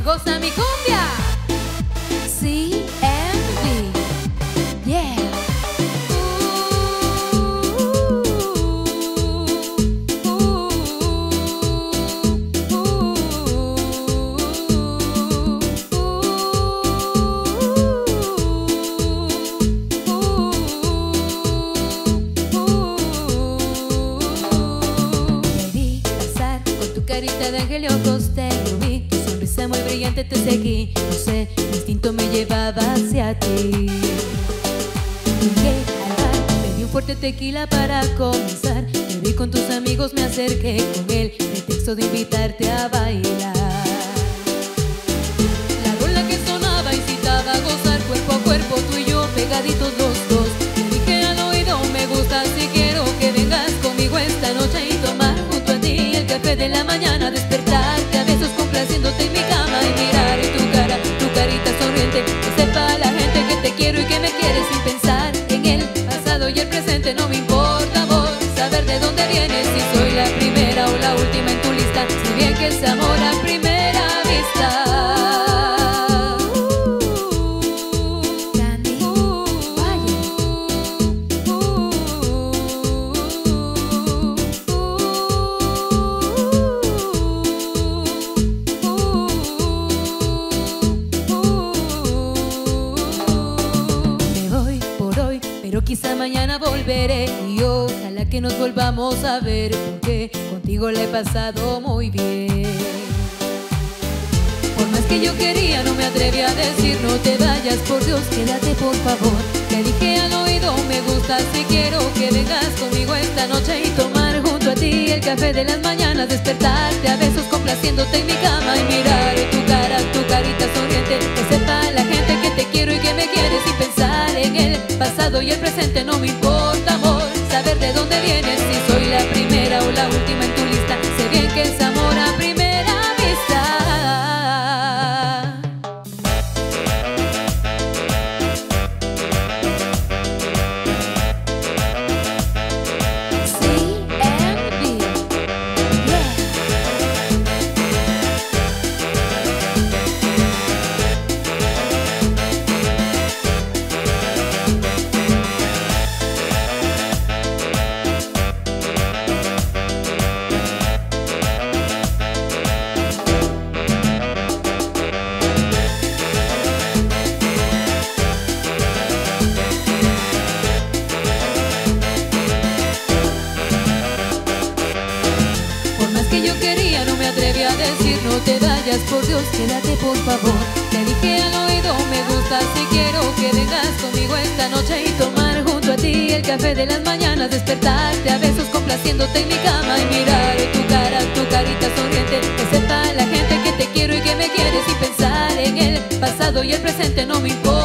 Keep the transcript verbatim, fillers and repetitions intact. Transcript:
goza mi cumbia. C M V, yeah. Carita de ángel y ojos te lo vi, tu sonrisa muy brillante te seguí. No sé, mi instinto me llevaba hacia ti. Llegué al bar, pedí un fuerte tequila para comenzar. Te vi con tus amigos, me acerqué con el pretexto de invitarte a bailar. La rola que sonaba incitaba a gozar cuerpo a cuerpo, tú y yo pegaditos los dos. Te dije al oído, me gusta, si quiero que vengas conmigo esta noche y tomar junto a ti el café de la mañana, despertarte a besos complaciéndote en mi cama y mirar en tu cara, tu carita sonriente, que sepa la gente que te quiero y que me quieres sin pensar en el pasado y el presente. No me importa, amor, saber de dónde vienes, si soy la primera o la última en tu lista, si bien que es amor a primera vista. Pero quizá mañana volveré y ojalá que nos volvamos a ver, porque contigo la he pasado muy bien. Por más que yo quería no me atreví a decir no te vayas, por Dios quédate por favor. Te dije al oído me gusta, si quiero que vengas conmigo esta noche y tomar junto a ti el café de las mañanas, despertarte a besos complaciéndote en mi cama y mirar en tu cara, tu carita sonriente, que sepa la gente que te quiero y que me quieres y pensar en el pasado y el presente. No me importa, amor, saber de dónde vienes, si soy la primera o la última en tu lista, sé bien que es amor a primera vista. Decir no te vayas, por Dios quédate por favor. Te dije al oído me gusta, si quiero que vengas conmigo esta noche y tomar junto a ti el café de las mañanas, despertarte a besos complaciéndote en mi cama y mirar en tu cara, tu carita sonriente, que sepa la gente que te quiero y que me quieres y pensar en el pasado y el presente. No me importa,